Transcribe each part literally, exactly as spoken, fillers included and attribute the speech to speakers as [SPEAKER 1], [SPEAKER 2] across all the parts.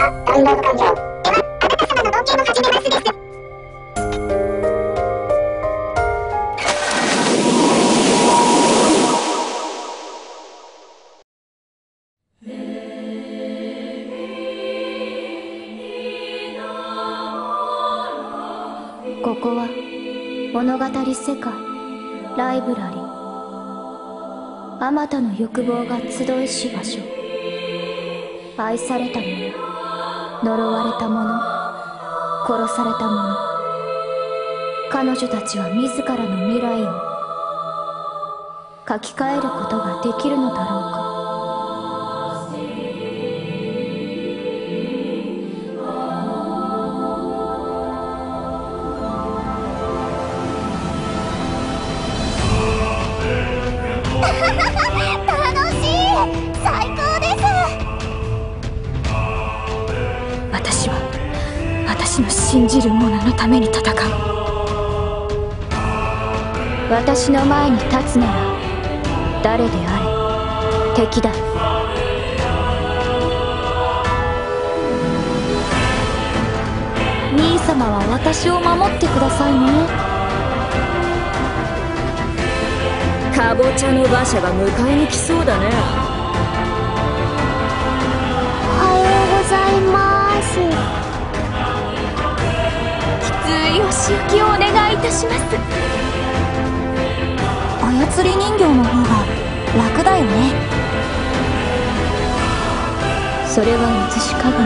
[SPEAKER 1] ダウンロード完了。では、あなた様の冒険を始めますです。
[SPEAKER 2] ここは物語世界ライブラリー。あまたの欲望が集いし場所。愛された者、呪われた者、殺された者。彼女たちは自らの未来を書き換えることができるのだろうか。私は私の信じる者のために戦う。私の前に立つなら誰であれ敵だ。兄様は私を守ってくださいね。
[SPEAKER 3] かぼちゃの馬車が迎えに来そうだね。
[SPEAKER 2] おはようございます。きついお仕置きをお願いいたします。
[SPEAKER 4] 操り人形の方が楽だよね。
[SPEAKER 2] それは写し鏡。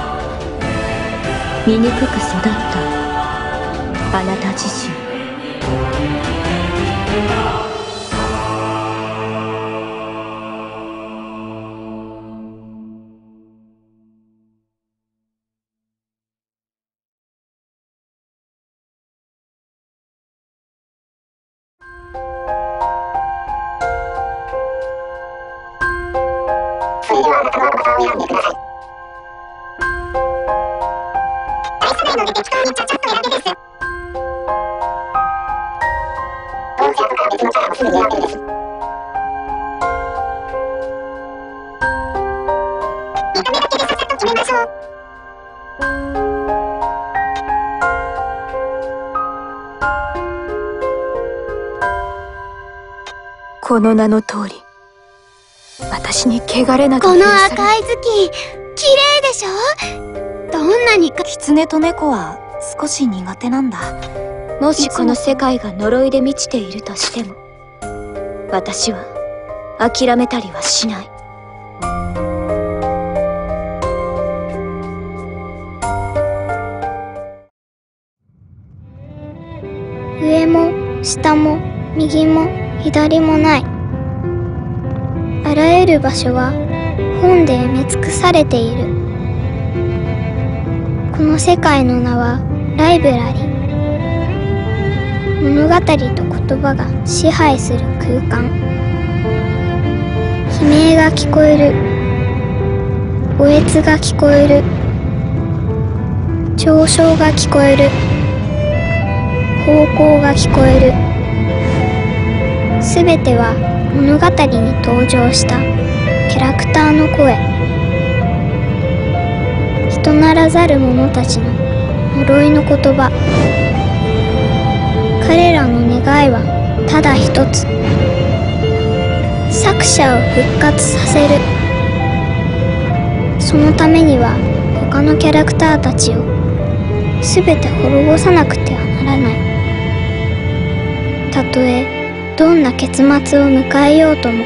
[SPEAKER 2] 醜く育ったあなた自身。
[SPEAKER 1] それではあなたのアバターを選んでください。愛さないので適当にちゃちゃっと選べです。どうせ後から別のキャラもすぐに選べるです。見た目だけでささっと決めましょう。
[SPEAKER 2] この名の通り私に汚れなく
[SPEAKER 5] この赤い月綺麗でしょ。どんなにか
[SPEAKER 4] 狐と猫は少し苦手なんだ。
[SPEAKER 2] もしこの世界が呪いで満ちているとしても私は諦めたりはしない。
[SPEAKER 5] 上も下も右も左もない。あらゆる場所は本で埋め尽くされている。この世界の名はライブラリー。物語と言葉が支配する空間。悲鳴が聞こえる。おえつが聞こえる。嘲笑が聞こえる。方向が聞こえる。すべては物語に登場したキャラクターの声。人ならざる者たちの呪いの言葉。彼らの願いはただ一つ。作者を復活させる。そのためには他のキャラクターたちをすべて滅ぼさなくてはならない。たとえどんな結末を迎えようとも。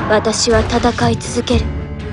[SPEAKER 2] 私は戦い続ける。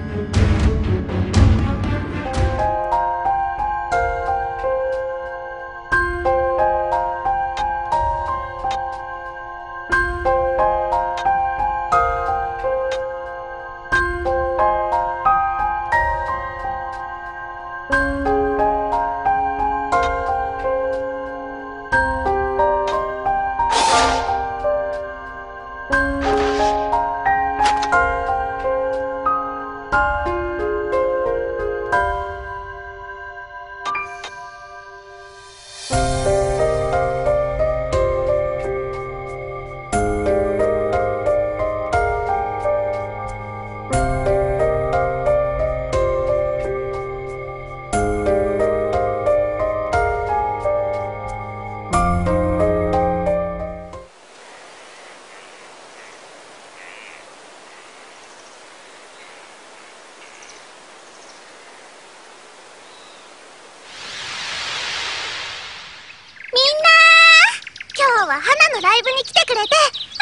[SPEAKER 1] ライブに来てくれてありがと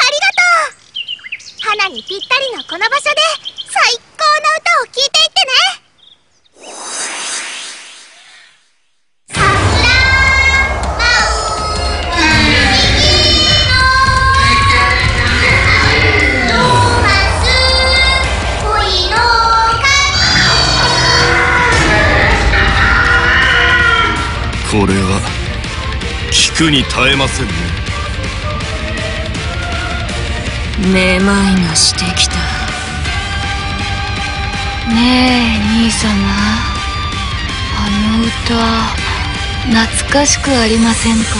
[SPEAKER 1] う。花にぴったりのこの場所で最高の歌を聴いていってね。さくらロマンス恋の
[SPEAKER 6] これは聞くに耐えませんね。
[SPEAKER 3] めまいがしてきた。
[SPEAKER 4] ねえ兄様、あの歌懐かしくありませんか？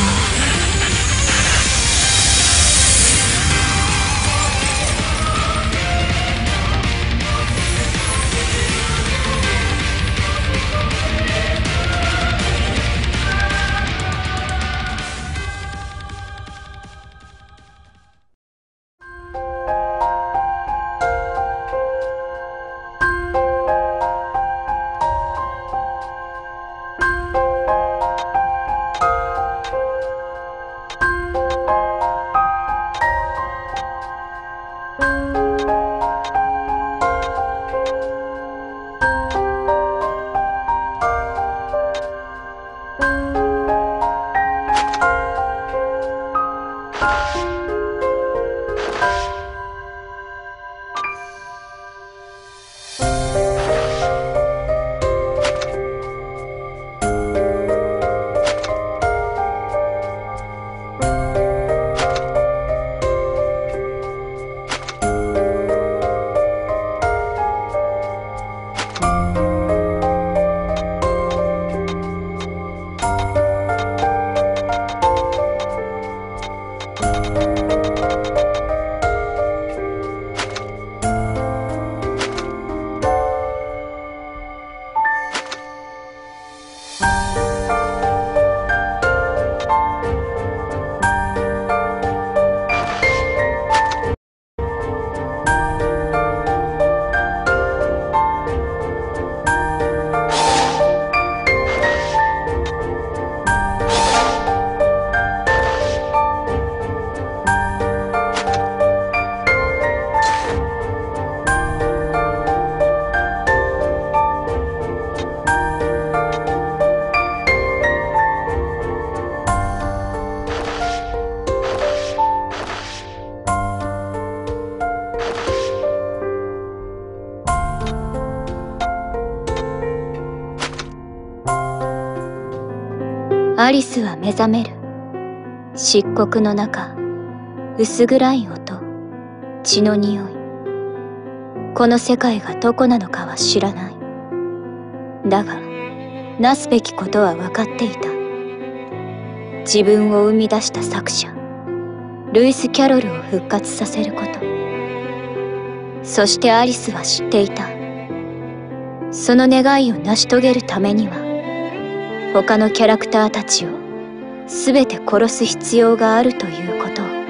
[SPEAKER 2] アリスは目覚める。漆黒の中、薄暗い音、血の匂い。この世界がどこなのかは知らない。だが、なすべきことは分かっていた。自分を生み出した作者、ルイス・キャロルを復活させること。そしてアリスは知っていた。その願いを成し遂げるためには、他のキャラクターたちを全て殺す必要があるということを。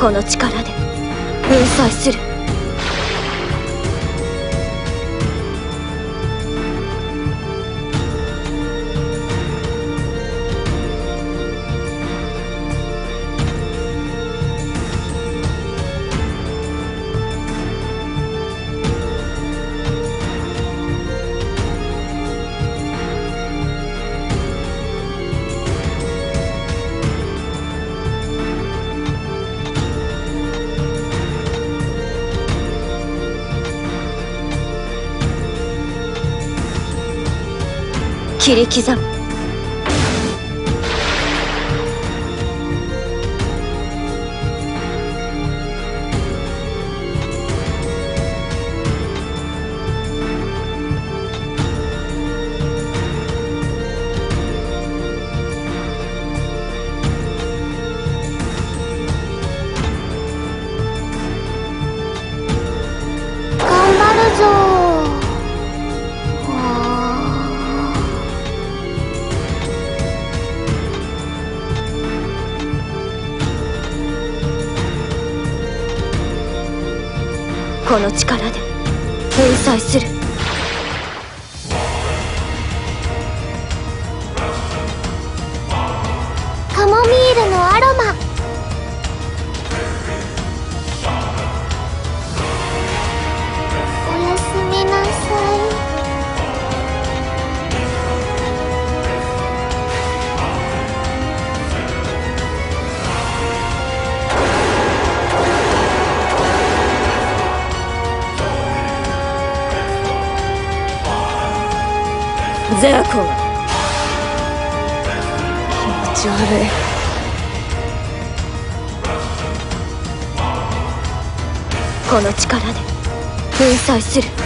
[SPEAKER 3] この力で粉砕する。切り刻む。
[SPEAKER 5] 頑張るぞ
[SPEAKER 3] この力で粉砕する。
[SPEAKER 5] カモミールのアロマ。おやすみなさい。
[SPEAKER 3] ゼアコン、気持ち悪い。この力で粉砕する。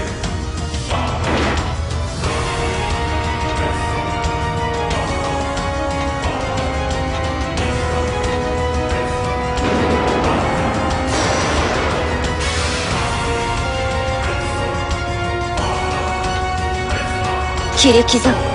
[SPEAKER 3] 切り刻む。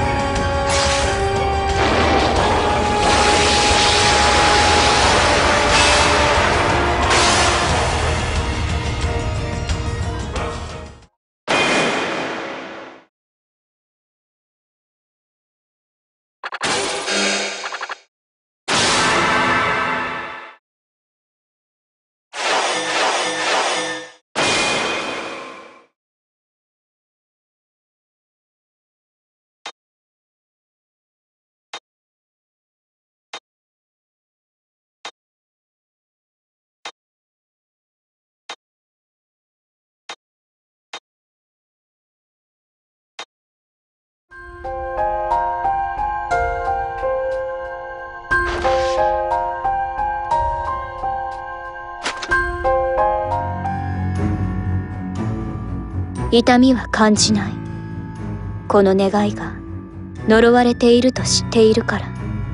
[SPEAKER 3] 痛みは感じない。この願いが呪われていると知っているから。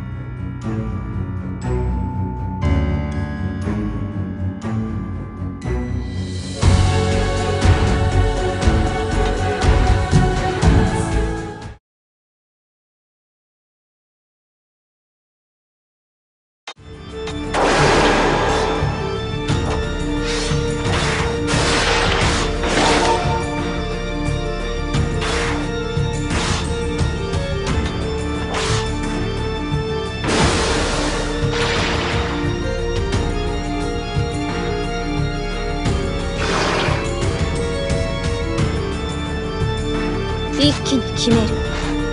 [SPEAKER 3] 一気に決める。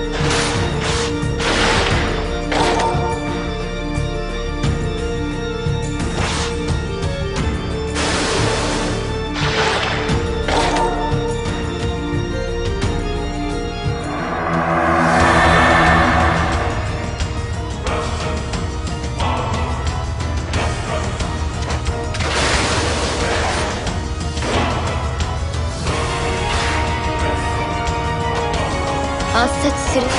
[SPEAKER 3] 圧殺する。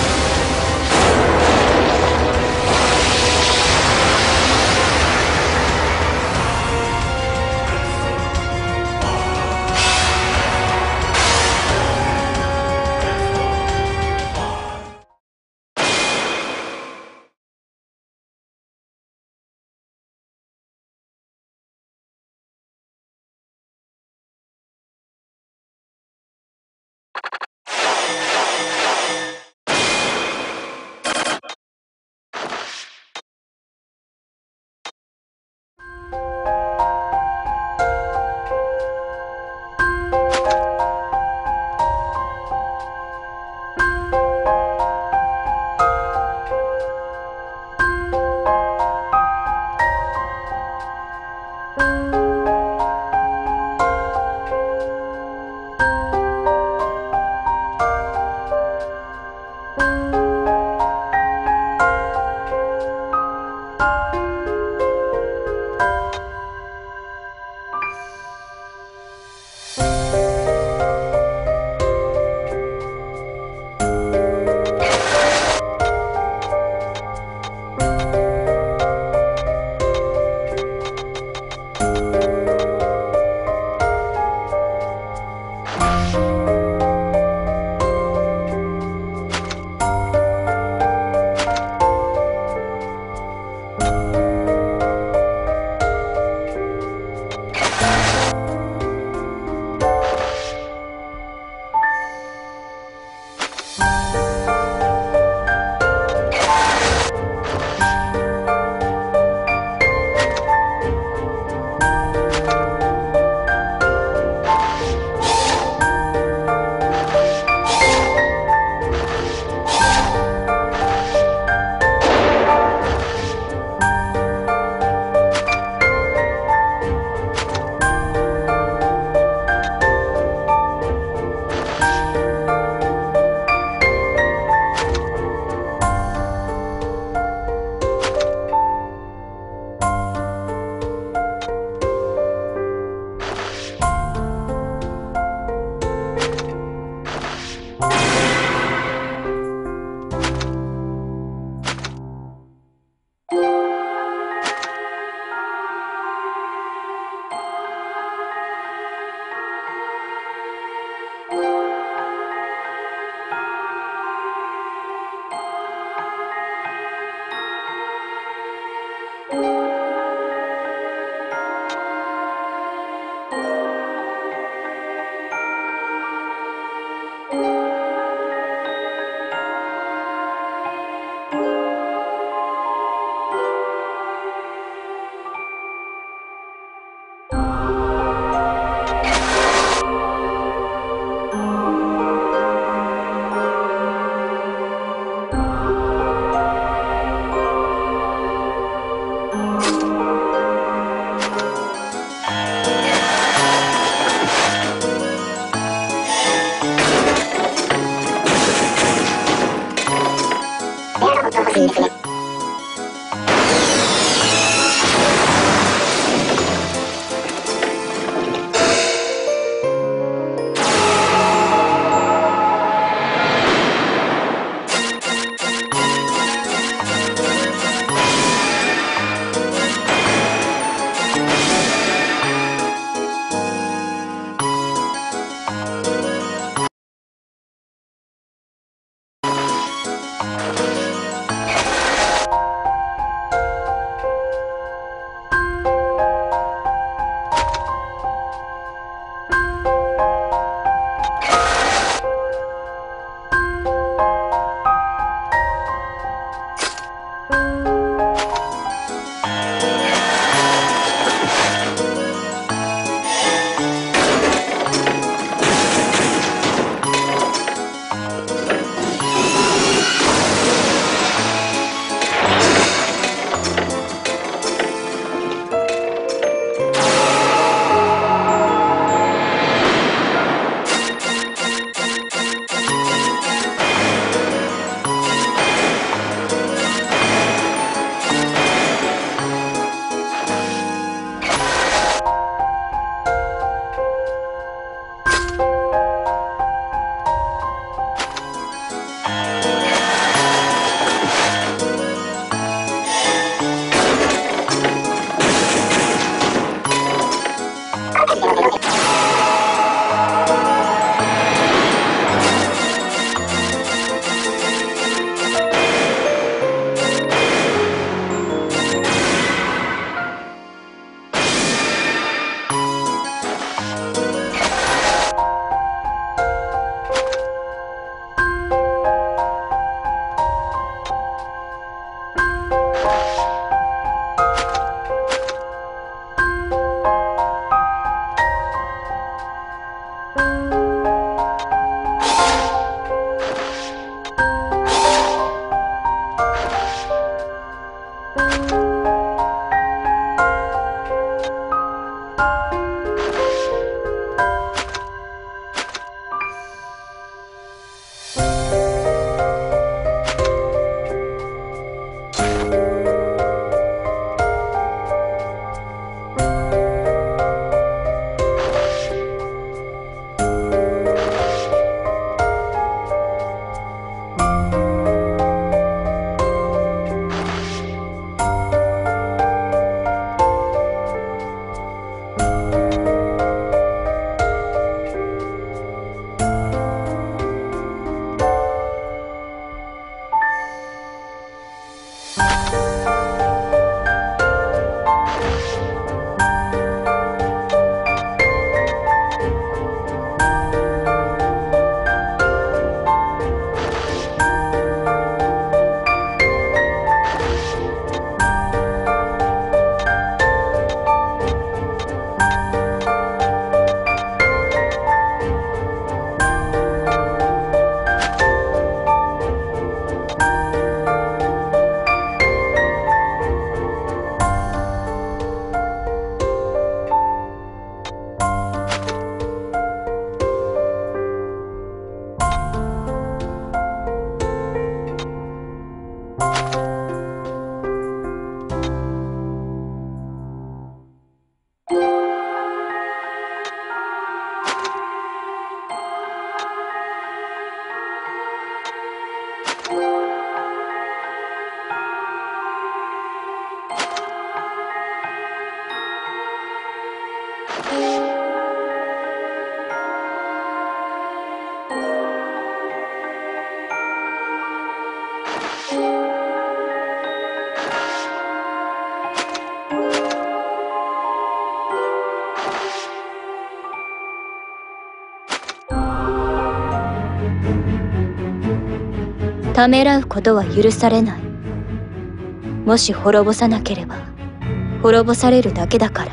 [SPEAKER 3] ためらうことは許されない。もし滅ぼさなければ滅ぼされるだけだから。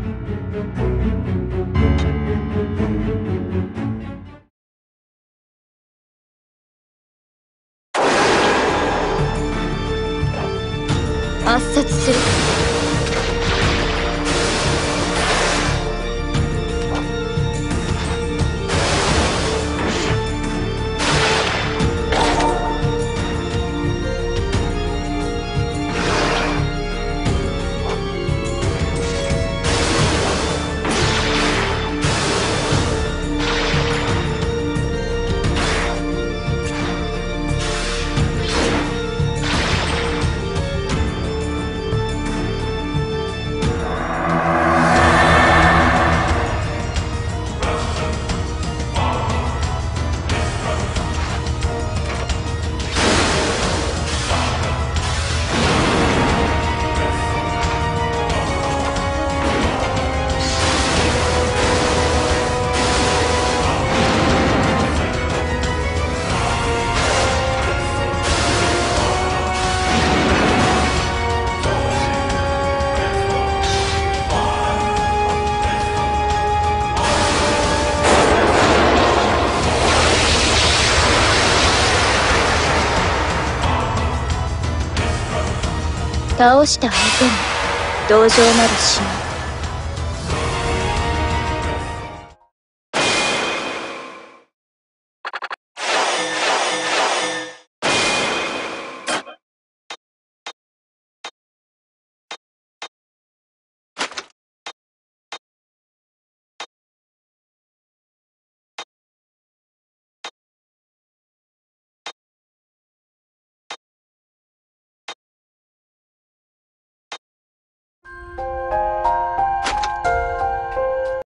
[SPEAKER 3] 圧殺する。倒した相手に同情などしない。